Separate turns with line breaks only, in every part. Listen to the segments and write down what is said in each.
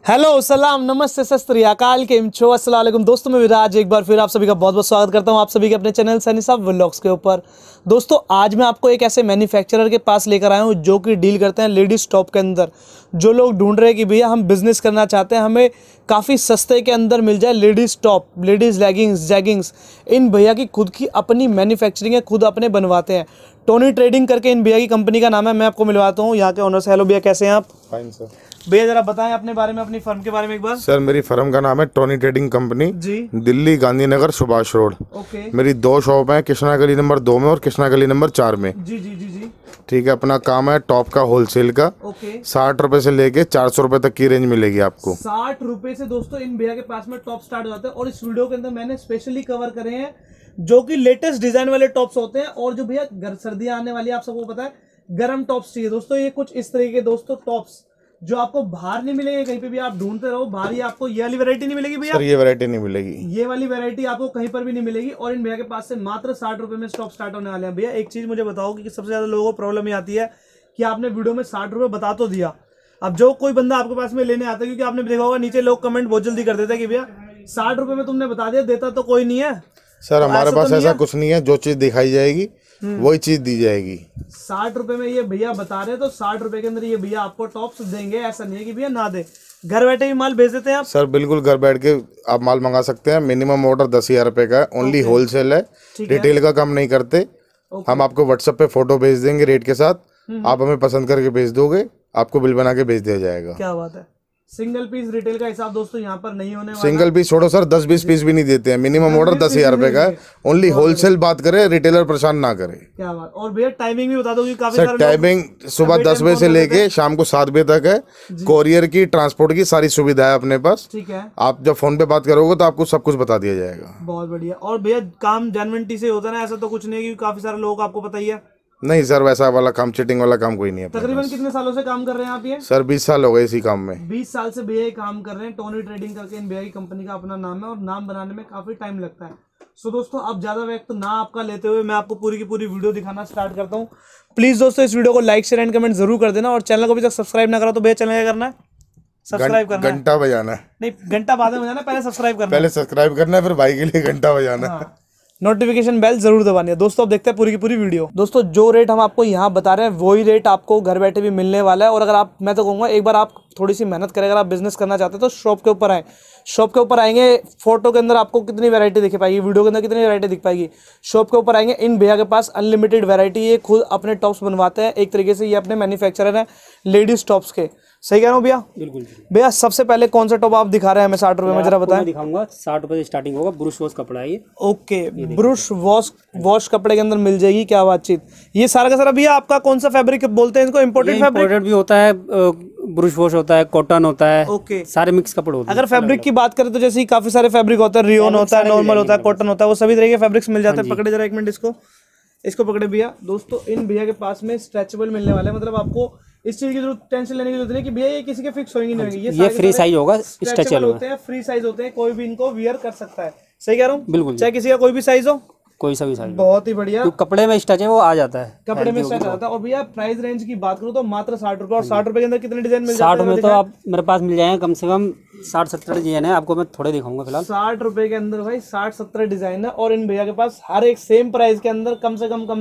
Hello सलाम नमस्ते सत श्री अकाल केम छो अस्सलाम वालेकुम दोस्तों, मैं विराज एक बार फिर आप सभी का बहुत बहुत स्वागत करता हूं आप सभी के अपने चैनल सनी साहब व्लॉग्स के ऊपर। दोस्तों आज मैं आपको एक ऐसे मैन्युफैक्चरर के पास लेकर आया हूं जो कि डील करते हैं लेडीज़ टॉप के अंदर। जो लोग ढूंढ रहे हैं कि भैया हम बिजनेस करना चाहते हैं, हमें काफ़ी सस्ते के अंदर मिल जाए ladies top, ladies leggings, jeggings. इन भैया की खुद की अपनी मैन्युफैक्चरिंग है, खुद अपने बनवाते हैं। टोनी ट्रेडिंग करके इन भैया की कंपनी का नाम है। मैं आपको मिलवाता हूँ यहाँ के ओनर से। हेलो भैया, कैसे हैं आप?
Fine sir.
भैया जरा बताएं अपने बारे में, अपनी फर्म के बारे में एक बार।
सर मेरी फर्म का नाम है Tony trading company
ji.
Delhi Gandhinagar Subhash road.
Okay.
मेरी दो शॉप है, कृष्णा गली नंबर 2 में और कृष्णा गली नंबर 4 में।
जी जी जी जी।
ठीक है, अपना काम है टॉप का होलसेल का।
ओके।
60 रुपए से लेके 400 रुपए तक की रेंज मिलेगी आपको।
60 रुपए से दोस्तों इन भैया के पास में टॉप स्टार्ट हो जाते हैं। और इस वीडियो के अंदर मैंने स्पेशली कवर करे हैं जो कि लेटेस्ट डिजाइन वाले टॉप्स होते हैं। और जो भैया सर्दियां आने वाली है, आप सबको पता है गर्म टॉप्स चाहिए दोस्तों। ये कुछ इस तरीके के दोस्तों टॉप्स जो आपको बाहर नहीं मिलेंगे, कहीं पे भी आप ढूंढते रहो बाहर, ही आपको ये वाली वैरायटी नहीं मिलेगी भैया।
सर ये वैरायटी नहीं मिलेगी,
ये वाली वैरायटी आपको कहीं पर भी नहीं मिलेगी। और इन भैया के पास से मात्र 60 रुपए में स्टॉप स्टार्ट होने वाले हैं। भैया एक चीज मुझे बताओ कि सबसे ज्यादा लोगों को प्रॉब्लम ये आती है कि आपने वीडियो में 60 रुपए बता तो दिया, अब जो कोई बंदा आपके पास में लेने आता है, क्योंकि आपने देखा होगा नीचे लोग कमेंट बहुत जल्दी कर देते हैं कि भैया 60 रुपए में तुमने बता दिया, देता तो कोई नहीं है।
सर
तो
हमारे पास
तो
ऐसा कुछ नहीं है, जो चीज दिखाई जाएगी वही चीज दी जाएगी।
60 रुपए में ये भैया बता रहे हैं तो 60 रुपए के अंदर ये भैया आपको टॉप्स देंगे। ऐसा नहीं है कि भैया ना दे, घर बैठे ही माल भेज देते हैं आप।
सर बिल्कुल घर बैठ के आप माल मंगा सकते हैं। मिनिमम ऑर्डर 10,000 रुपए का है, ओनली होलसेल है, रिटेल का काम नहीं करते। हम आपको व्हाट्सएप पे फोटो भेज देंगे रेट के साथ, आप हमें पसंद करके भेज दोगे, आपको बिल बना के भेज दिया जाएगा।
क्या बात है। सिंगल पीस रिटेल का हिसाब दोस्तों यहाँ पर नहीं होने वाला।
सिंगल पीस छोड़ो सर, 10-20 पीस भी नहीं देते हैं। मिनिमम ऑर्डर 10,000 रुपए का है, ओनली होलसेल बात करें, रिटेलर परेशान ना करे।
क्या बात। और भैया टाइमिंग भी बता दो कि काफी
सर टाइमिंग सुबह 10 बजे से लेके शाम को 7 बजे तक है। कोरियर की, ट्रांसपोर्ट की सारी सुविधा है अपने पास।
ठीक है।
आप जब फोन पे बात करोगे तो आपको सब कुछ बता दिया जाएगा।
बहुत बढ़िया। और भैया काम जेन्युइनिटी से होता है ना, ऐसा तो कुछ नहीं है, क्योंकि काफी सारे लोग आपको पता ही है।
नहीं सर, वैसा वाला काम, चीटिंग वाला काम कोई नहीं है।
तकरीबन कितने सालों से काम कर रहे हैं आप ये?
सर 20 साल हो गए इसी काम में।
20 साल से भैया काम कर रहे हैं। टोनी ट्रेडिंग करके इन भैया की कंपनी का अपना नाम है और नाम बनाने में काफी टाइम लगता है। सो दोस्तों अब ज्यादा वक्त ना आपका लेते हुए मैं आपको पूरी की पूरी वीडियो दिखाना स्टार्ट करता हूँ। प्लीज दोस्तों इस वीडियो को लाइक शेयर एंड कमेंट जरूर कर देना। और चैनल को अभी तक सब्सक्राइब ना करा तो भैया चैनल क्या करना है? सब्सक्राइब करना है।
घंटा बजाना है।
नहीं, घंटा बाद में बजाना, पहले सब्सक्राइब करना है।
पहले सब्सक्राइब करना है, फिर भाई के लिए घंटा बजाना है।
नोटिफिकेशन बेल जरूर दबानी है। दोस्तों अब देखते हैं पूरी की पूरी वीडियो। दोस्तों जो रेट हम आपको यहाँ बता रहे हैं वही रेट आपको घर बैठे भी मिलने वाला है। और अगर आप, मैं तो कहूँगा एक बार आप थोड़ी सी मेहनत करें, अगर आप बिजनेस करना चाहते हैं तो शॉप के ऊपर आए। शॉप के ऊपर आएंगे, फोटो के अंदर आपको कितनी वैरायटी दिख पाएगी, वीडियो के अंदर कितनी वैरायटी दिख पाएगी। शॉप के ऊपर आएंगे, इन भैया के पास अनलिमिटेड वैरायटी, ये खुद अपने टॉप्स बनवाते हैं। एक तरीके से ये अपने मैन्युफैक्चरर हैं लेडीज टॉप्स के। सही कह रहा हूँ भैया?
बिल्कुल
भैया सबसे पहले कौन सा टॉप आप दिखा रहे हैं हमें 60 रुपए में, जरा बताएं।
मैं दिखाऊंगा 60 रुपए से स्टार्टिंग होगा। ब्रुश वॉश कपड़ा है ये।
ओके, ब्रुश वॉश कपड़े के अंदर मिल जाएगी। क्या बातचीत। ये सारा का सारा भैया आपका कौन सा फैब्रिक बोलते हैं इसको? Imported fabric?
इम्पोर्टेड भी होता है, ब्रुश वॉश होता है, कॉटन होता है।
ओके,
सारे मिक्स कपड़े होते हैं।
अगर फैब्रिक की बात करें तो जैसे ही काफी सारे फैब्रिक होता है, रियोन होता है, नॉर्मल होता है, कॉटन होता है, वो सभी तरह के फैब्रिक्स मिल जाते हैं। पकड़े जरा एक मिनट इसको पकड़े भैया। दोस्तों इन भैया के पास में स्ट्रेचेबल मिलने वाले हैं, मतलब आपको इस चीज की जरूरत, टेंशन लेने की जरूरत नहीं कि भैया ये किसी के फिक्स होंगे नहीं होंगे।
ये फ्री साइज होगा, स्ट्रेचेबल
होते हैं, फ्री साइज होते हैं, कोई भी इनको वियर कर सकता है। सही कह रहा हूँ?
बिल्कुल,
चाहे किसी का कोई भी साइज हो,
कोई सा भी साइज।
बहुत ही बढ़िया।
तो कपड़े में स्टच है वो आ जाता है,
कपड़े में स्टच आता है। और भैया प्राइस रेंज की बात करूँ तो मात्र 60 रुपए। और 60 रुपए के अंदर कितने डिजाइन मिल जाते हैं?
60 में तो आप मेरे पास मिल जाएंगे कम से कम 60-70 डिजाइन है। आपको मैं थोड़े दिखाऊंगा फिलहाल।
60 रुपए के अंदर भाई 60-70 डिजाइन है। और इन भैया के पास हर एक सेम प्राइस के अंदर कम से कम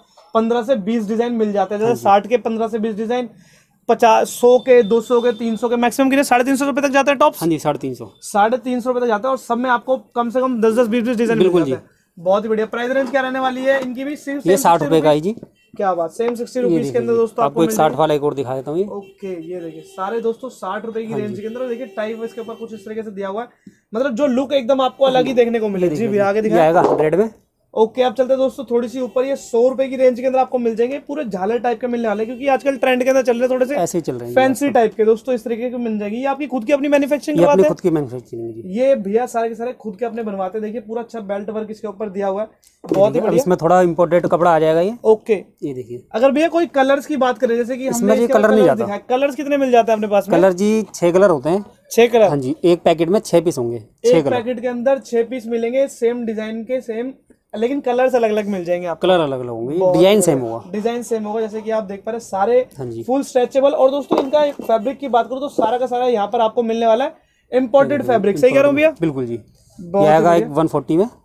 15 से 20 डिजाइन मिल जाते हैं। जैसे 60 के 15 से 20 डिजाइन, 50, 100 के, 200 के, 300 के, मैक्सिमम के लिए 350 रुपए तक जाते हैं टॉप्स।
हाँ जी, 350,
350 रुपए तक जाता है। और सब में आपको कम से कम 10-10, 20-20 डिजाइन मिल जाते हैं। बहुत ही बढ़िया। प्राइस रेंज क्या रहने वाली है इनकी भी?
ये 60 रुपए का है जी।
क्या बात, सेम 60 रुपीज के अंदर दोस्तों
आपको एक 60 वाला एक और दिखा देता हूँ।
ओके, ये देखिए सारे दोस्तों 60 रुपए की रेंज के अंदर। देखिए टाइप इसके ऊपर कुछ इस तरीके से दिया हुआ है, मतलब जो लुक एकदम आपको अलग ही देखने को मिलेगी। जी भैया आगे दिखाएगा
100 में।
ओके, अब चलते हैं दोस्तों थोड़ी सी ऊपर। ये 100 रुपए की रेंज के अंदर आपको मिल जाएंगे, पूरे झालर टाइप के मिलने वाले, क्योंकि आजकल ट्रेंड के अंदर चल रहे थोड़े से
ऐसे ही चल रहे हैं
फैंसी टाइप के दोस्तों। इस तरीके के मिल जाएगी। ये आपकी खुद की अपनी मैन्युफैक्चरिंग
ये
करवाते
अपनी
हैं?
खुद की मैन्युफैक्चरिंग।
ये भैया सारे के सारे खुद के अपने बनवाते हैं। देखिए पूरा अच्छा बेल्ट वर्क इसके ऊपर दिया हुआ है, बहुत ही बढ़िया।
इसमें थोड़ा इंपोर्टेड कपड़ा आ जाएगा ये।
ओके,
ये देखिए।
अगर भैया कोई कलर्स की बात करें, जैसे कि हमने
इसमें कलर नहीं जाता।
कलर्स कितने मिल जाते हैं अपने पास में?
कलर जी 6 कलर होते हैं।
6 कलर?
हाँ जी, एक पैकेट में 6 पीस होंगे।
एक पैकेट के अंदर 6 पीस मिलेंगे, सेम डिजाइन के, सेम लेकिन कलर्स अलग अलग मिल जाएंगे आपको।
कलर अलग अलग होंगे, डिजाइन सेम होगा।
डिजाइन सेम होगा, जैसे कि आप देख पा रहे हैं सारे
हाँ जी।
Full stretchable. और दोस्तों इनका फैब्रिक की बात करूँ तो सारा का सारा यहाँ पर आपको मिलने वाला है इम्पोर्टेड फैब्रिक। सही कह रहा हूँ भैया?
बिल्कुल जी। ये आएगा 140 में,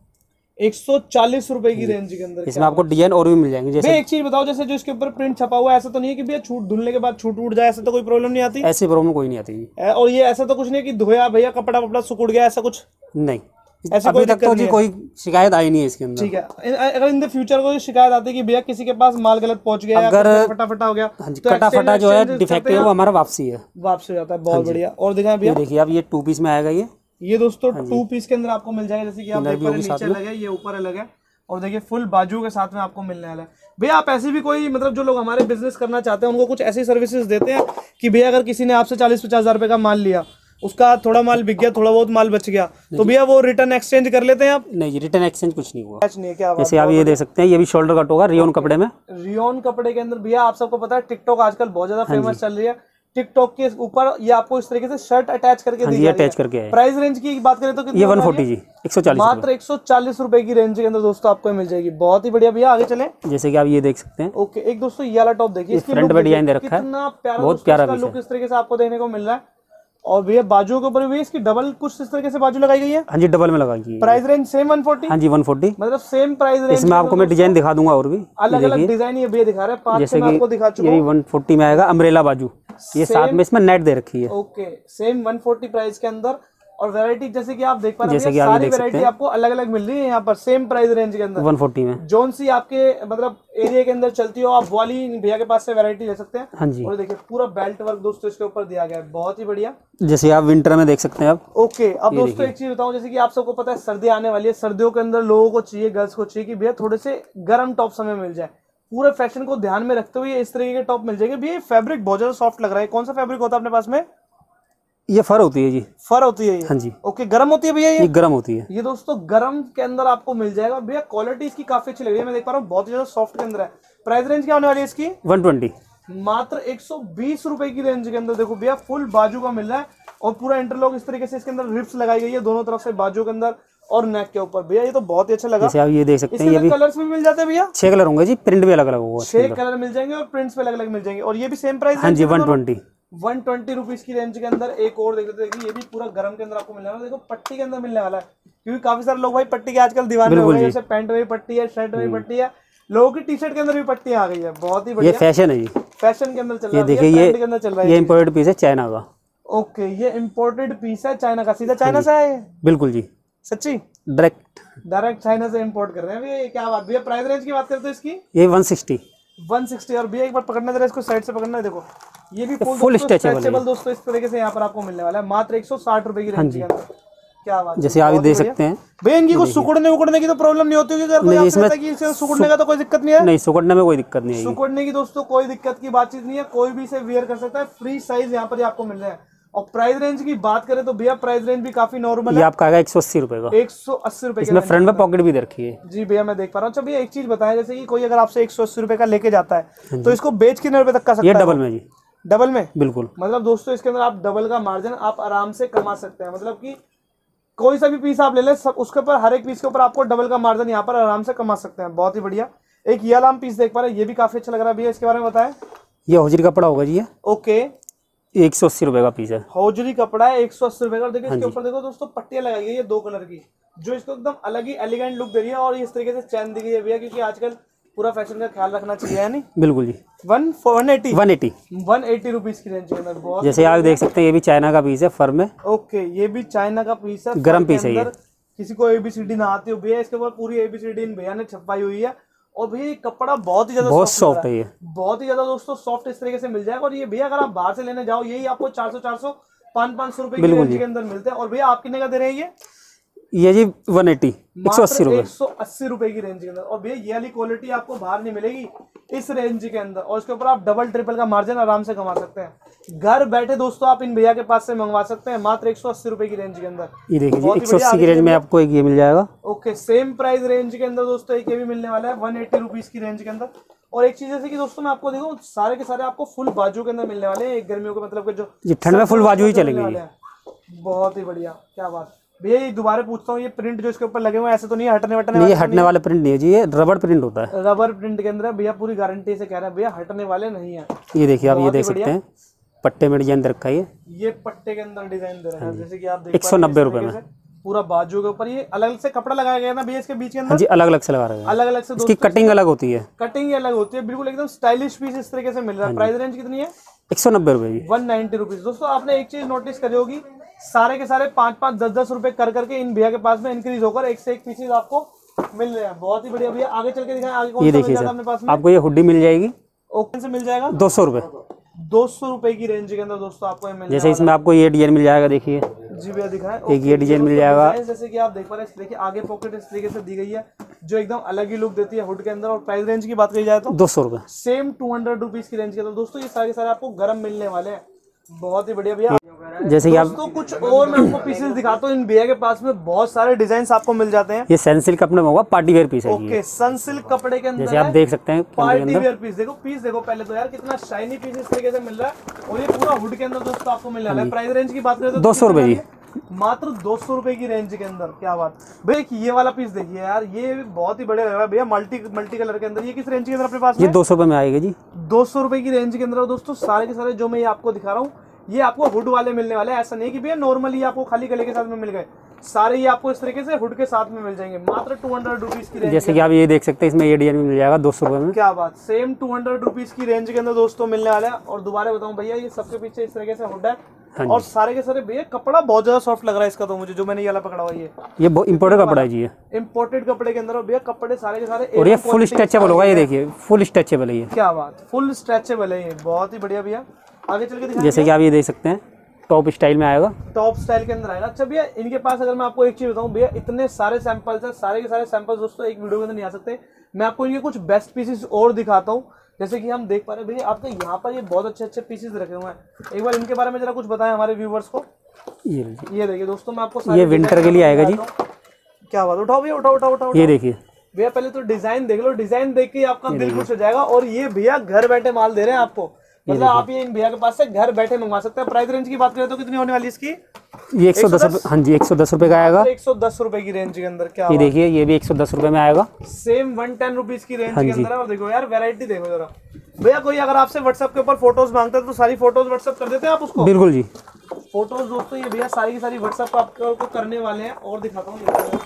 140 रुपए की रेंज के अंदर।
इसमें आपको डिजाइन और भी मिल जाएंगे। जैसे
एक चीज बताओ, जैसे जो इसके ऊपर प्रिंट छपा हुआ है, ऐसा तो नहीं है कि भैया छूट धुलने के बाद छूट उड़ जाए, ऐसा तो कोई प्रॉब्लम नहीं आती?
ऐसी प्रॉब्लम कोई नहीं आती जी।
और ये ऐसा तो कुछ नहीं कि धोया भैया कपड़ा वपड़ा सुकुड़ गया, ऐसा कुछ
नहीं,
ऐसी
अभी तक तो जी कोई शिकायत आई नहीं है इसके अंदर।
ठीक है। अगर इन द फ्यूचर कोई शिकायत आती है कि भैया किसी के पास माल गलत पहुंच गया,
अगर
फटाफटा हो गया,
हाँ जी,
तो
कटा जो है डिफेक्ट है वो हमारा वापसी है,
वापस हो जाता है। बहुत बढ़िया। और दिखाएं भैया,
देखिए अब ये 2 पीस में आएगा।
ये दोस्तों 2 पीस के अंदर आपको मिल जाएगा। जैसे कि आप देख पा रहे हैं नीचे अलग है, ये ऊपर अलग है। और देखिए फुल बाजू के साथ में आपको मिलने वाला है। भैया आप ऐसे भी कोई मतलब जो लोग हमारे बिजनेस करना चाहते हैं उनको कुछ ऐसी सर्विसेज देते हैं कि भैया अगर किसी ने आपसे 40-50 हज़ार रुपए का माल लिया, उसका थोड़ा माल बिक गया, थोड़ा बहुत माल बच गया, तो भैया वो रिटर्न एक्सचेंज कर लेते हैं आप?
नहीं जी, रिटर्न एक्सचेंज कुछ नहीं हुआ।
नहीं है क्या?
जैसे आप ये देख सकते हैं, ये भी शोल्डर कट होगा रियोन कपड़े में।
रियोन कपड़े के अंदर भैया आप सबको पता है टिकटॉक आजकल बहुत ज्यादा फेमस चल रही है। टिकटॉक के ऊपर ये आपको इस तरीके से शर्ट अटैच करके दी जाती
अटैच करके है।
प्राइस रेंज की बात करें तो कितनी?
ये 140 जी, 140
मात्र 140 रुपए की रेंज के अंदर दोस्तों आपको मिल जाएगी। बहुत ही बढ़िया। भैया आगे चलें।
जैसे कि आप ये देख सकते हैं।
ओके, एक दोस्तों ये वाला टॉप देखिए, इसकी
फ्रंट पे डिजाइन दे रखा है,
कितना प्यारा,
बहुत प्यारा
लुक इस तरीके से आपको देखने को मिल रहा है। और भैया बाजू के ऊपर भी इसकी डबल कुछ इस तरीके से बाजू लगाई गई है।
हाँ जी, डबल में लगाई गई है।
Price range same 140?
हाँ जी 140,
मतलब सेम प्राइस रेंज।
इसमें आपको मैं डिजाइन दिखा दूंगा और भी
अलग अलग डिजाइन ये भैया दिखा रहे हैं। 5
जैसे
मैं आपको दिखा चुका
ये
हूं।
140 में आएगा अम्ब्रेला बाजू, ये साथ में इसमें नेट दे रखी है।
ओके, सेम 140 प्राइस के अंदर। और वैरायटी जैसे कि आप देख पा रहे हैं,
जैसे कि आप
सारी
देख सकते
वैरायटी
हैं।
आपको अलग अलग मिल रही है यहाँ पर सेम प्राइस रेंज के अंदर।
140 में
जोन सी आपके मतलब एरिया के अंदर चलती हो, आप वाली भैया के पास से वैरायटी ले सकते हैं।
हाँ जी।
और देखिए पूरा बेल्ट वर्क दोस्तों इसके ऊपर दिया गया है, बहुत ही बढ़िया।
जैसे आप विंटर में देख सकते हैं आप।
ओके, अब दोस्तों एक चीज बताऊं, जैसे कि आप सबको पता है सर्दी आने वाली है, सर्दियों के अंदर लोगों को चाहिए, गर्ल्स को चाहिए कि भैया थोड़े से गर्म टॉप समय मिल जाए। पूरे फैशन को ध्यान में रखते हुए इस तरीके के टॉप मिल जाएंगे। भैया फैब्रिक बहुत ज्यादा सॉफ्ट लग रहा है। कौन सा फैब्रिक होता है अपने पास में?
ये फर होती है जी।
फर होती है ये?
हाँ जी।
ओके, गर्म होती है भैया
ये गर्म होती है।
ये दोस्तों गर्म के अंदर आपको मिल जाएगा। भैया क्वालिटी इसकी काफी अच्छी लग रही है, मैं देख पा रहा हूँ बहुत ही ज्यादा सॉफ्ट के अंदर है। प्राइस रेंज क्या होने वाली है इसकी?
120,
मात्र 120 रुपए की रेंज के अंदर। देखो भैया फुल बाजू का मिल रहा है और पूरा इंटरलॉक इस तरीके से इसके अंदर रिप्स लगाई गई है दोनों तरफ से, बाजू के अंदर और नेक के ऊपर। भैया ये तो बहुत ही अच्छा लगा।
जैसे आप ये देख सकते हैं, ये भी
कलर्स भी मिल जाते हैं भैया?
6 कलर होंगे जी, प्रिंट भी अलग अलग होगा।
6 कलर मिल जाएंगे और प्रिंट्स भी अलग अलग मिल जाएंगे। और ये भी सेम प्राइस?
हाँ जी 120
रुपीज की रेंज के अंदर। एक और देख लेते हैं, ये भी पूरा गर्म के अंदर आपको मिलने वाला है। देखो पट्टी के अंदर मिलने वाला है, क्योंकि काफी सारे लोग भाई पट्टी के आजकल दीवाने हो गए। जैसे पैंट में भी पट्टी है, शर्ट में भी पट्टी है, लोगों की टी शर्ट के अंदर भी पट्टी आ गई है। बहुत ही बढ़िया,
ये फैशन है जी,
फैशन के अंदर चल रहा है।
ये देखिए
ये के अंदर चल रहा है।
ये इम्पोर्टेड पीस है चाइना का।
ओके, ये इम्पोर्टेड पीस है चाइना का, सीधा चाइना से है?
बिल्कुल जी,
सच्ची
डायरेक्ट
चाइना से इंपोर्ट कर रहे हैं भैया। क्या बात भैया। प्राइस रेंज की बात करते हैं इसकी?
ये 160।
और भैया एक बार पकड़ना जरा इसको, साइड से पकड़ना है। देखो ये भी
फुल स्ट्रेचेबल
दोस्तों इस तरीके से यहाँ पर आपको मिलने वाला है मात्र 160 रुपए की रेंज के अंदर। क्या बात।
जैसे आप देख सकते हैं
भैया, इनकी कुछ सुकुड़ने उकड़ने की तो प्रॉब्लम नहीं होती होगी? अगर इसमें सुकुड़ने का तो कोई दिक्कत नहीं है?
नहीं, सुकुड़ने में कोई दिक्कत नहीं है।
सुकुड़ने की दोस्तों कोई दिक्कत की बातचीत नहीं है, कोई भी इसे वेयर कर सकता है। फ्री साइज यहाँ पर आपको मिल रहा है। और प्राइस रेंज की बात करें तो भैया प्राइस रेंज भी काफी नॉर्मल है।
ये आपका आएगा 180 रुपए का।
180 रुपए।
इसमें फ्रंट में पॉकेट भी दे रखी है।
जी भैया मैं देख पा रहा हूँ। अच्छा भैया एक चीज बताएं, जैसे कि कोई अगर आपसे 180 रुपए का लेके जाता है तो इसको बेच कितने रुपए तक का सकता है?
ये डबल में जी,
डबल में?
बिल्कुल।
मतलब दोस्तों इसके अंदर आप डबल का मार्जिन आप आराम से कमा सकते हैं। मतलब कि कोई सा भी पीस आप ले लें, सब उसके ऊपर हर एक पीस के ऊपर आपको डबल का मार्जिन यहाँ पर आराम से कमा सकते हैं। बहुत ही बढ़िया। एक ये वाला हम पीस देख पा रहे हैं, ये भी काफी अच्छा लग रहा है भैया, इसके बारे में बताएं।
ये हौजरी कपड़ा होगा जी।
ओके,
180 रुपए का पीस है।
हौजरी कपड़ा है 180 रुपए का। देखिए इसके ऊपर देखो दोस्तों पट्टियां लगाई गई है 2 कलर की, जो इसको एकदम अलग ही एलिगेंट लुक दे रही है। और इस तरीके से चैन दी गई है भैया, क्योंकि आजकल पूरा फैशन का ख्याल रखना चाहिए, है नहीं?
बिल्कुल जी।
180 रुपीज की रेंज के अंदर। बहुत
जैसे आप देख सकते हैं, ये भी चाइना का पीस है फर में।
ओके, ये भी चाइना का पीस है,
गरम पीस है ये।
किसी को ABCD ना आती हो भैया, इसके ऊपर पूरी ABCD इन भैया ने छपाई हुई है। और भैया ये कपड़ा बहुत ही ज्यादा
सॉफ्ट है, ये
बहुत ही ज्यादा दोस्तों सॉफ्ट इस तरीके से मिल जाएगा। और ये भैया अगर आप बाहर से लेने जाओ, यही आपको 400 500 रुपए की रेंज के अंदर मिलते हैं। और भैया आप कितने का दे रहे हैं
ये जी 180 180 रुपए
180 रुपए की रेंज के अंदर। और भैया ये वाली क्वालिटी आपको बाहर नहीं मिलेगी इस रेंज के अंदर। और इसके ऊपर आप डबल ट्रिपल का मार्जिन आराम से कमा सकते हैं। घर बैठे दोस्तों आप इन भैया के पास से मंगवा सकते हैं मात्र 180 रुपए की रेंज के अंदर।
ये देखिए 180 की रेंज में आपको एक ये मिल जाएगा।
ओके, सेम प्राइस रेंज के अंदर दोस्तों एक ये भी मिलने वाला है 180 रुपीज की रेंज के अंदर। और एक चीज जैसे कि दोस्तों मैं आपको देखो, सारे के सारे आपको फुल बाजू के अंदर मिलने वाले हैं। गर्मियों के मतलब जो
ठंड में फुल बाजू ही चलेंगे।
बहुत ही बढ़िया, क्या बात। भैया ये दोबारा पूछता हूँ, ये प्रिंट जो इसके ऊपर लगे हुए हैं ऐसे तो नहीं है हटने वटने
नहीं, ये
वाले?
हटने वाला प्रिंट नहीं है जी, ये रबड़ प्रिंट होता है।
रबर प्रिंट के अंदर है भैया, पूरी गारंटी से कह रहा है भैया, हटने वाले नहीं है।
ये देखिए आप, ये
बहुत ही
देख सकते
बढ़िया।
हैं पट्टे में डिजाइन दे रखा है
ये पट्टे के अंदर डिजाइन दे रहा है, जैसे कि आप देख
190 रुपए में।
पूरा बाजू के ऊपर ये अलग से कपड़ा लगाया गया ना भैया इसके बीच के
हाँ
अंदर,
जी, अलग अलग से लगा रहे हैं।
अलग अलग से
इसकी कटिंग अलग होती है।
कटिंग अलग होती है, बिल्कुल एकदम स्टाइलिश पीस इस तरीके से मिल रहा है। प्राइस रेंज कितनी है?
190 रुपए जी।
190 रुपीज। दोस्तों आपने एक चीज नोटिस करी होगी, सारे के सारे 5-5, 10-10 रुपए कर करके इन भैया के पास में इंक्रीज होकर एक से एक पीसेज आपको मिल रहे हैं। बहुत ही बढ़िया भैया, आगे चल के दिखाएं आगे कौन
ये
सा मिल
देखिए
जाएगा
सर,
अपने पास में?
आपको ये हुडी मिल जाएगी
ओपन से मिल जाएगा
200 रुपए।
200 रुपए की रेंज के अंदर दोस्तों आपको ये मिल
जैसे इसमें आपको ये डिजाइन मिल जाएगा, देखिए
जी भैया दिखाएं।
एक ये डिजाइन मिल जाएगा।
जैसे कि आप देख पा रहे हैं, देखिए आगे पॉकेट इस तरीके से दी गई है जो एकदम अलग ही लुक देती है हुड के अंदर। और प्राइस रेंज की बात करी जाए तो
200 रुपए।
सेम 200 रुपीज की रेंज के अंदर दोस्तों ये सारे सारे आपको गर्म मिलने वाले हैं। बहुत ही बढ़िया भैया।
जैसे कि आप,
दोस्तों कुछ और मैं आपको पीसेस दिखाता हूँ, इन भैया के पास में बहुत सारे डिजाइन आपको मिल जाते हैं।
ये सनसिल्क कपड़े में होगा, पार्टी वेयर पीस है ये।
ओके, सनसिल्क कपड़े के अंदर
जैसे आप
है,
देख सकते हैं कमरे के
पार्टी
अंदर।
Where piece. देखो पीस देखो पहले तो यार, कितना शाइनी पीस इस तरीके से मिल रहा है। और ये पूरा हुड के अंदर दोस्तों आपको मिल रहा है। प्राइस रेंज की बात करें तो
200 रुपए जी,
मात्र 200 रुपए की रेंज के अंदर। क्या बात भैया, ये वाला पीस देखिए यार, ये बहुत ही बढ़िया लग रहा है भैया, मल्टी कलर के अंदर। ये किस रेंज के अंदर अपने पास
ये
में?
200 रुपए में आएगा जी।
200 रुपए की रेंज के अंदर दोस्तों सारे के सारे जो मैं ये आपको दिखा रहा हूँ, ये आपको हुड वाले मिलने वाले हैं। ऐसा नहीं कि भैया नॉर्मली आपको खाली गले के साथ में मिल गए, सारे ये आपको इस तरीके से हुड के साथ में मिल जाएंगे मात्र 200 रुपीज की रेंज।
जैसे कि आप ये देख सकते हैं, इसमें ये डिजाइन मिल जाएगा 200 रुपए में।
क्या बात, सेम 200 रुपीज की रेंज के अंदर दोस्तों मिलने वाला है। और दोबारा बताऊं भैया, ये सबके पीछे इस तरीके से हुड है। और सारे के सारे भैया कपड़ा बहुत ज्यादा सॉफ्ट लग रहा है इसका तो मुझे, जो मैंने ये वाला पकड़ा हुआ ये
इम्पोर्टेड कपड़ा है जी, ये
इम्पोर्टेड कपड़े के अंदर। और भैया कपड़े सारे के सारे
और ये फुल स्ट्रेचेबल होगा। ये देखिए फुल स्ट्रेचेबल है ये।
क्या बात, फुल स्ट्रेचेबल है ये, बहुत ही बढ़िया भैया। आगे चल के दिखाएं।
जैसे कि आप ये देख सकते हैं, टॉप स्टाइल में आएगा,
टॉप स्टाइल के अंदर आएगा। अच्छा भैया, इनके पास अगर मैं आपको एक चीज बताऊं भैया, इतने सारे सैंपल्स हैं, सारे के सारे सैंपल्स दोस्तों एक वीडियो के अंदर नहीं आ सकते। मैं आपको इनके कुछ बेस्ट पीसेस और दिखाता हूं। जैसे कि हम देख पा रहे हैं भैया, आपको यहाँ पर ये बहुत अच्छे अच्छे पीसेस रखे हुए हैं। एक बार इनके बारे में जरा कुछ बताएं हमारे व्यूवर्स को।
ये
देखिए दोस्तों, मैं आपको
ये विंटर के लिए आएगा जी।
क्या बात, उठाओ भैया, उठाओ उठाओ उठाओ।
ये देखिए
भैया पहले तो डिजाइन देख लो, डिजाइन देख के आपका दिल खुश हो जाएगा। और ये भैया घर बैठे माल दे रहे हैं आपको, मतलब आप ये इन भैया के पास से घर बैठे मंगवा सकते हैं। प्राइस रेंज की बात करें तो कितनी होने वाली इसकी?
ये 110 रुपए। हाँ जी, 110 रुपए का आएगा।
110 रुपए की रेंज के अंदर। क्या
ये देखिए, ये भी 110 रुपए में आएगा।
सेम 110 रुपीज की रेंज के अंदर है। और देखो यार वैरायटी देखो जरा भैया, कोई अगर आपसे व्हाट्सएप के ऊपर फोटोज मांगता है तो सारी फोटोज व्हाट्सएप कर देते हैं आप उसको?
बिल्कुल जी।
फोटोज दोस्तों ये भैया सारी की सारी व्हाट्सएप आपको करने वाले हैं। और दिखाता हूँ,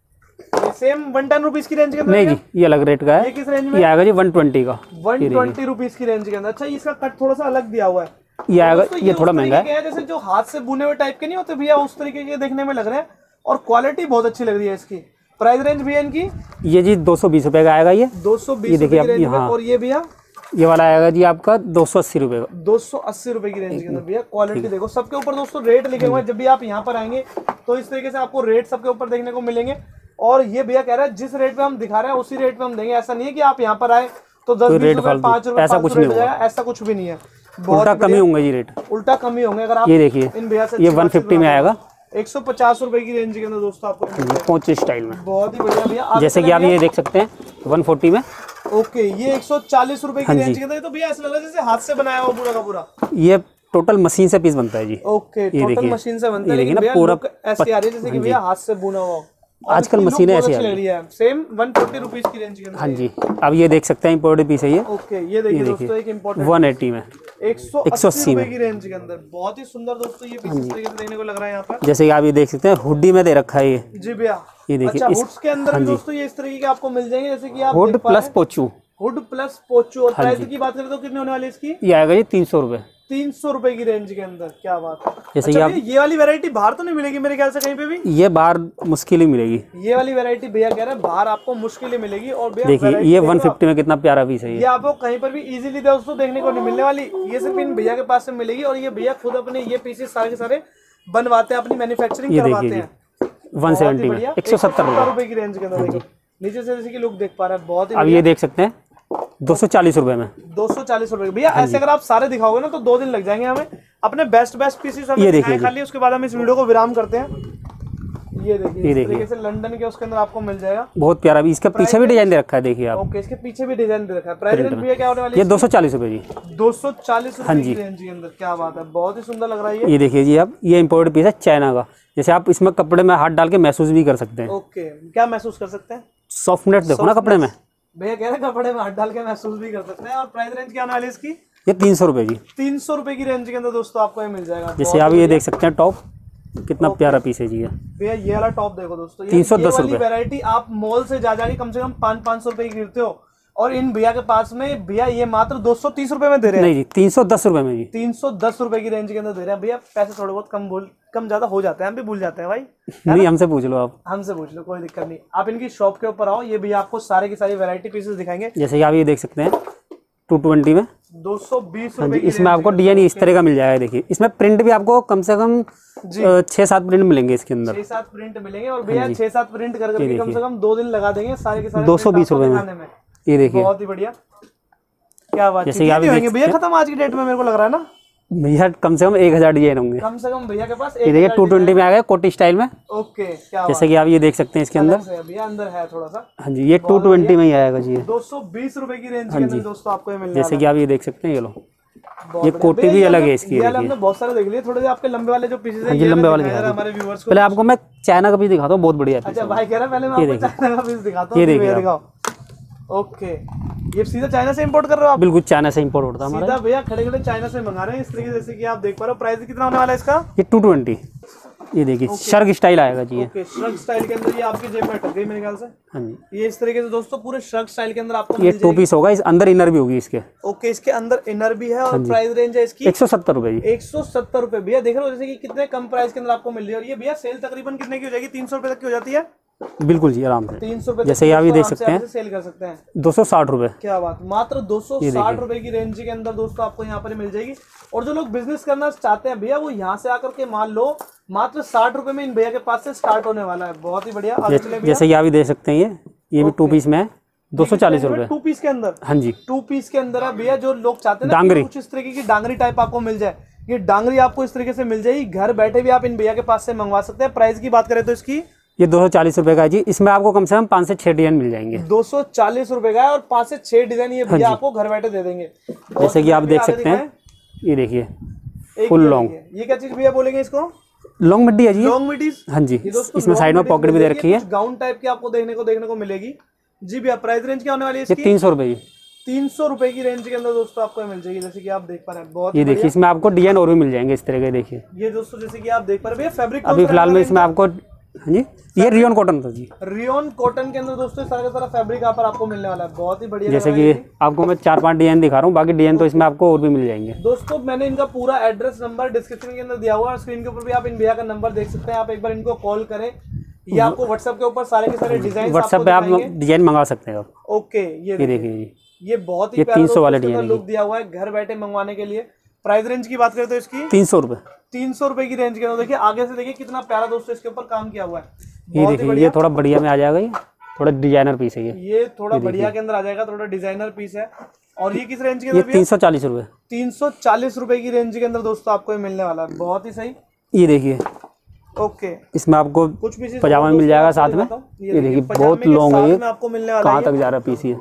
सेम 110 रुपीज की रेंज के अंदर।
नहीं जी, ये अलग रेट का है।
ये किस रेंज में?
ये आएगा जी 120 का।
120 रुपीज की रेंज के अंदर। अच्छा, इसका कट थोड़ा सा अलग दिया हुआ है।
ये आएगा,
दोस्तों,
ये थोड़ा
उस
महंगा
तरीके
है।
के हैं, जैसे जो हाथ से बुने हुए टाइप के नहीं होते भैया, उस तरीके के देखने में लग रहे हैं। और क्वालिटी बहुत अच्छी लग रही है इसकी। प्राइस रेंज भैया इनकी
ये जी 220 रुपए का आएगा। ये
220
देखिए
रुपए की रेंज में।
हाँ।
और ये भैया
ये वाला आएगा जी आपका 280 रुपए का।
280 रुपए की रेंज के अंदर। भैया क्वालिटी देखो, सबके ऊपर दोस्तों रेट लिखे हुए हैं। जब भी आप यहाँ पर आएंगे तो इस तरीके से आपको रेट सबके ऊपर देखने को मिलेंगे। और ये भैया कह रहा है जिस रेट पे हम दिखा रहे हैं उसी रेट पे हम देंगे। ऐसा नहीं है कि आप यहाँ पर आए तो 10-20 रुपए 5 रुपए
ऐसा कुछ नहीं होगा,
ऐसा कुछ भी नहीं है।
उल्टा कमी होंगे जी रेट।
उल्टा कमी होंगे। अगर आप
ये देखिए,
इन भैया से
ये 150 में आएगा।
150 रुपए की रेंज के अंदर दोस्तों आपको
पोंच स्टाइल में।
बहुत ही बढ़िया भैया।
जैसे कि आप ये देख सकते हैं 140 में।
ओके, ये 140 रुपए की रेंज के अंदर। तो भैया ऐसा लग रहा है जैसे हाथ से बनाया हुआ पूरा का पूरा।
ये टोटल मशीन से पीस बनता है जी।
ओके, टोटल मशीन से बनता है। लेकिन भैया
पूरा
ऐसे आ रही है जैसे कि भैया हाथ से बुना हुआ।
आजकल मशीनें ऐसी आ
रही है। सेम 140 रुपीज की रेंज के अंदर।
हाँ जी, अब ये देख सकते हैं इम्पोर्टेड पीस है ये।
ओके, ये देखिए दोस्तों, एक इम्पोर्टेंट
180 में,
180 रुपए की रेंज के अंदर। बहुत ही सुंदर दोस्तों ये पीस इस तरीके से देखने को लग रहा है यहाँ पर।
जैसे कि आप ये देख सकते हैं हुडी में दे रखा है ये
जी भैया।
ये देखिए।
अच्छा, हुड्स के अंदर भी दोस्तों ये इस तरीके के आपको मिल जाएंगे, जैसे कि आप
hood plus pouch.
Hood plus pouch. और प्राइस की बात करें तो कितने होने वाली इसकी?
ये आएगा जी 300 रुपए।
300 रुपए की रेंज के अंदर। क्या बात है।
जैसे
अच्छा,
कि
ये वाली वैरायटी बाहर तो नहीं मिलेगी मेरे ख्याल से कहीं पे भी?
ये बाहर मुश्किल ही मिलेगी।
ये वाली वैरायटी भैया कह रहे हैं बाहर आपको मुश्किल ही मिलेगी। और भैया
देखिए ये 150 में कितना प्यारा पीस है
ये आपको कहीं पर भी इजीली दोस्तों देखने को नहीं मिलने वाली। ये सिर्फ इन भैया के पास से मिलेगी। और ये भैया खुद अपने ये पीसेस सारे के सारे बनवाते हैं, अपनी मैन्युफैक्चरिंग करवाते हैं।
170 में 170
रुपए की रेंज के अंदर। देखो नीचे से जैसे कि लोग देख पा रहे हैं। बहुत ही
अब ये देख सकते हैं 240 रुपए में।
240 रुपए भैया। ऐसे अगर आप सारे दिखाओगे ना तो 2 दिन लग जाएंगे हमें। अपने बेस्ट पीसेस हमें दिखाएं खाली, उसके बाद हम इस वीडियो को विराम करते हैं। ये देखिए इस तरीके से लंदन के उसके अंदर आपको मिल जाएगा।
बहुत प्यारा भी। इसके पीछे भी डिजाइन दे रखा है, देखिए आप।
ओके, इसके पीछे भी डिजाइन दे रखा है। प्राइस रेंज भैया क्या होने वाली है?
ये 240 रुपए जी।
240 रुपए की रेंज के अंदर। क्या बात है, बहुत ही सुंदर लग रहा है
ये देखिए जी आप, ये इम्पोर्टेड पीस है चाइना का। जैसे आप इसमें कपड़े में हाथ डाल के महसूस भी कर सकते हैं।
ओके, क्या महसूस कर सकते हैं?
सॉफ्टनेस देखो ना कपड़े में।
भैया कह रहे हैं कपड़े में हाथ डाल के महसूस भी कर सकते हैं। और प्राइस रेंज क्या आने वाली है इसकी?
ये 300 रुपये जी।
300 रुपए की रेंज के अंदर दोस्तों आपको ये मिल जाएगा।
जैसे आप ये देख सकते हैं टॉप, कितना प्यारा पीस है जी ये।
भैया ये वाला टॉप देखो दोस्तों,
310
रुपए। वैरायटी आप मॉल से जा जाके कम से कम 500 रुपए की गिरते हो, और इन भैया के पास में भैया ये मात्र 230 रुपए में दे रहे हैं।
नहीं जी, 310 रुपये में जी।
310 रुपए की रेंज के अंदर दे रहे हैं। भैया पैसे थोड़े बहुत कम ज्यादा हो जाते हैं, हम भी भूल जाते हैं भाई।
नहीं, हमसे पूछ लो आप।
हमसे पूछ लो, कोई दिक्कत नहीं। आप इनकी शॉप के ऊपर आओ, ये भैया आपको सारे की सारी वैरायटी पीसेस दिखाएंगे।
जैसे कि आप ये देख सकते हैं 220 में
220
हाँ जी।
रुपए की
इसमें आपको डिजाइन इस तरह का मिल जाएगा। देखिए इसमें प्रिंट भी आपको कम से कम 6-7 प्रिंट मिलेंगे इसके अंदर।
6-7 प्रिंट मिलेंगे, और भैया 6-7 प्रिंट कर करके कम से कम 2 दिन लगा देंगे सारे के सारे
220 रुपए में। ये देखिए
बहुत ही बढ़िया, क्या बात।
जैसे आप देख
भैया खत्म आज की डेट में, मेरे को लग रहा है ना
भैया कम से कम 1000 डिजाइन होंगे।
कम से कम भैया के पास।
ये देखिए 220 में आ गया कोटी स्टाइल में।
ओके, क्या
जैसे कि आप ये देख सकते हैं इसके अंदर।
भैया अंदर है थोड़ा सा।
हाँ जी, ये 220 में ही आएगा जी।
220 रुपए की रेंज के अंदर दोस्तों आपको ये मिल
जैसे कि आप ये देख सकते हैं, ये लो
जाएगा।
ये कोटी भी अलग है इसकी।
ये हमने बहुत सारे देख लिए, थोड़े से आपके लंबे वाले जो पीसेस हैं
ये लंबे वाले
दिखाया हमारे व्यूअर्स को।
पहले आपको मैं चाइना का पीस दिखाता हूँ, बहुत बढ़िया है।
अच्छा भाई कह रहा है पहले मैं आपको चाइना का पीस दिखाता हूँ।
ये देखिए
दिखाओ। ओके, ये सीधा चाइना से इंपोर्ट कर रहे हो आप?
बिल्कुल चाइना से इंपोर्ट होता है हमारा।
सीधा भैया खड़े खड़े चाइना से मंगा रहे हैं इस तरीके से, जैसे कि आप देख पा रहे हो। प्राइस कितना होने वाला है इसका?
ये 220। ये देखिए शर्ग स्टाइल आएगा जी।
ओके, श्रग स्टाइल के अंदर ये आपकी जेब में अटक गई मेरे ख्याल से।
हाँ जी,
ये इस तरीके से दोस्तों पूरे श्रग स्टाइल के अंदर आपको
ये 2 पीस होगा। इस अंदर इनर भी होगी इसके।
ओके, इसके अंदर इनर भी है। और प्राइस रेंज है इसकी
170 रुपये जी।
170 रुपए। भैया देख रहे हो जैसे कि कितने कम प्राइस के अंदर आपको मिल रही है। और ये भैया सेल तकरीबन कितने की हो जाएगी? 300 रुपए तक की हो जाती है।
बिल्कुल जी, आराम से।
300 रुपए
जैसे आप ये देख सकते हैं
सेल कर सकते हैं।
260 रुपये।
क्या बात, मात्र 260 रुपए की रेंज के अंदर दोस्तों आपको यहाँ पर मिल जाएगी। और जो लोग बिजनेस करना चाहते हैं भैया, वो यहाँ से आकर के मान लो मात्र 60 रुपए में इन भैया के पास से स्टार्ट होने वाला है। बहुत ही बढ़िया।
जैसे कि आप ये देख सकते हैं, ये भी 2 पीस में है, 240 रुपये।
2 पीस के अंदर।
हाँ जी,
2 पीस के अंदर है भैया। जो लोग चाहते हैं ना
डांगरी,
कुछ इस तरीके की डांगरी टाइप आपको मिल जाए, ये डांगरी आपको इस तरीके से मिल जाएगी। घर बैठे भी आप इन भैया के पास से मंगवा सकते हैं। प्राइस की बात करें तो इसकी
ये 240 रुपये का है जी। इसमें आपको कम से कम 5 से 6 डिजाइन मिल जाएंगे।
240 रुपए का है, और 5 से 6 डिजाइन ये भैया आपको घर बैठे दे देंगे।
जैसे कि आप देख सकते हैं, ये देखिए फुल लॉन्ग।
ये क्या चीज भैया बोलेंगे इसको?
लॉन्ग मिड्डी है जी।
लॉन्ग मिडीज।
हाँ जी, इसमें साइड में पॉकेट भी दे रखी है।
गाउन टाइप की आपको देखने को मिलेगी जी भैया। प्राइस रेंज क्या होने वाली है
ये
इसकी?
300 रुपये जी।
300 रुपए की रेंज के अंदर दोस्तों आपको मिल जाएगी, जैसे कि आप देख पा रहे हैं। बहुत
ये देखिए इसमें आपको डिजाइन और भी मिल जाएंगे इस तरह के। देखिए
ये दोस्तों जैसे कि आप देख पा रहे हैं भैया, फैब्रिक
अभी फिलहाल में इसमें आपको, हाँ जी, ये रियोन कॉटन था जी।
रियोन कॉटन के अंदर दोस्तों सारा का सारा फैब्रिक यहाँ पर आपको मिलने वाला है। बहुत ही बढ़िया।
जैसे कि आपको मैं 4-5 डिजाइन दिखा रहा हूँ, बाकी डिजाइन तो इसमें आपको और भी मिल जाएंगे।
दोस्तों मैंने इनका पूरा एड्रेस नंबर डिस्क्रिप्शन के अंदर दिया हुआ है, और स्क्रीन के ऊपर भी आप इन भैया का नंबर देख सकते हैं। आप एक बार इनको कॉल करें, या आपको व्हाट्सएप के ऊपर सारे के सारे डिजाइन
व्हाट्सएप पे आप डिजाइन मंगा सकते हैं आप।
ओके,
ये देखिए जी,
ये बहुत ही
ये 300 वाले
प्यारा
डिजाइन
लुक दिया हुआ है घर बैठे मंगवाने के लिए। प्राइस रेंज की बात करें तो इसकी
300 रुपये।
300 रुपए की रेंज के अंदर। देखिए आगे से देखिए कितना प्यारा दोस्तों इसके ऊपर काम किया हुआ है।
ये देखिए, ये थोड़ा बढ़िया में आ जाएगा। ये थोड़ा डिजाइनर पीस है।
ये थोड़ा बढ़िया के अंदर आ जाएगा, थोड़ा डिजाइनर पीस है। और ये किस रेंज के
ये
अंदर?
340 रुपये।
340 रुपए की रेंज के अंदर दोस्तों आपको ये मिलने वाला है। बहुत ही सही।
ये देखिए
ओके,
इसमें आपको
कुछ पीसेस
पजामा मिल जाएगा साथ में। ये देखिए बहुत लॉन्ग है ये,
आपको मिलने वाला
कहाँ तक जा रहा है पीस। ये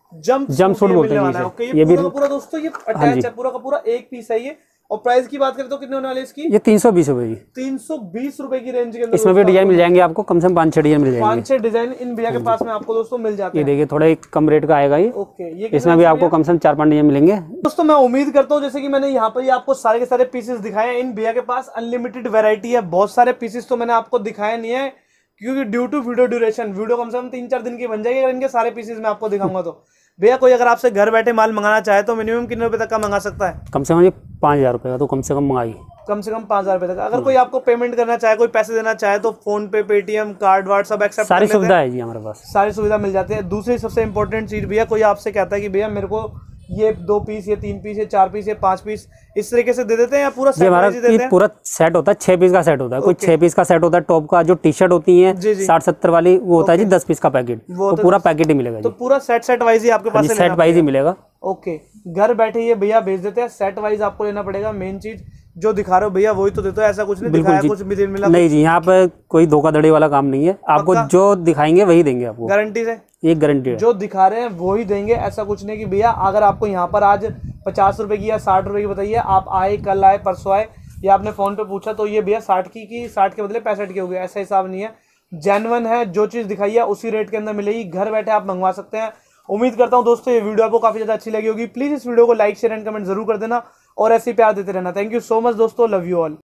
जंप सूट बोलते हैं
इसे।
ये भी पूरा दोस्तों ये अटैच है, पूरा का पूरा एक पीस है ये। और प्राइस की बात करें तो कितने होने वाले इसकी?
ये 320 रुपए जी।
320 रुपए की रेंज के अंदर
इसमें भी डिजाइन मिल जाएंगे आपको, कम से कम 5-6 डिजाइन मिल जाएंगे।
5-6 डिजाइन इन भैया के पास में आपको दोस्तों मिल जाते
ये
हैं।
देखिए थोड़ा एक कम रेट का आएगा ये।
ओके, ये
इसमें भी आपको कम से कम 4-5 डिजाइन मिलेंगे।
दोस्तों मैं उम्मीद करता हूँ जैसे कि मैंने यहाँ पर आपको सारे के सारे पीसेस दिखाए हैं। इन भैया के पास अनलिमिटेड वैरायटी है। बहुत सारे पीसेस तो मैंने आपको दिखाया नहीं है, क्योंकि due to video duration, video कम से कम 3-4 दिन की बन जाएगी अगर इनके सारे पीसेस मैं आपको दिखाऊंगा तो। भैया कोई अगर आपसे घर बैठे माल मंगाना चाहे तो मिनिमम कितने रुपए तक का मंगा सकता है?
कम से कम ये 5000 रुपये का तो कम से कम मंगाई।
कम से कम 5000 रुपए तक। अगर कोई आपको पेमेंट करना चाहे, कोई पैसे देना चाहे तो फोन पे, पेटीएम, कार्ड वार्ड सब एक्सेप्ट
सारी सुविधा है जी हमारे पास।
सारी सुविधा मिल जाती है। दूसरी सबसे इंपॉर्टेंट चीज भैया, कोई आपसे कहता है कि भैया मेरे को ये 2 पीस, ये 3 पीस, ये 4 पीस, ये 5 पीस इस तरीके से दे देते हैं, या पूरा सेट
हमारा
वाइज देते हैं?
पूरा सेट होता है, 6 पीस का सेट होता है। कोई 6 पीस का सेट होता है टॉप का, जो टी शर्ट होती है 60-70 वाली, वो होता है जी 10 पीस का पैकेट। वो पूरा पैकेट ही मिलेगा
तो पूरा सेट वाइज ही आपके पास
सेट वाइज ही मिलेगा।
ओके, घर बैठे ये भैया भेज देते हैं। सेट वाइज आपको लेना पड़ेगा। मेन चीज जो दिखा रहे हो भैया वही तो देते हो, ऐसा कुछ नहीं दिखाया कुछ भी मिला
नहीं जी। यहाँ पे कोई धोखाधड़ी वाला काम नहीं है। आपको जो दिखाएंगे वही देंगे आपको,
गारंटी से।
एक गारंटी है,
जो दिखा रहे हैं वही देंगे। ऐसा कुछ नहीं कि भैया अगर आपको यहाँ पर आज 50 रुपए की या 60 रुपए की बताइए, आप आए, कल आए, परसों आए, ये आपने फ़ोन पे पूछा तो ये भैया 60 की 60 के बदले 65 की हो गई, ऐसा हिसाब नहीं है, जेन्युइन है, जो चीज़ दिखाई है उसी रेट के अंदर मिलेगी, घर बैठे आप मंगवा सकते हैं। उम्मीद करता हूँ दोस्तों ये वीडियो आपको काफ़ी ज़्यादा अच्छी लगी होगी। प्लीज़ इस वीडियो को लाइक शेयर एंड कमेंट जरूर कर देना और ऐसे ही प्यार देते रहना। थैंक यू सो मच दोस्तों, लव यू ऑल।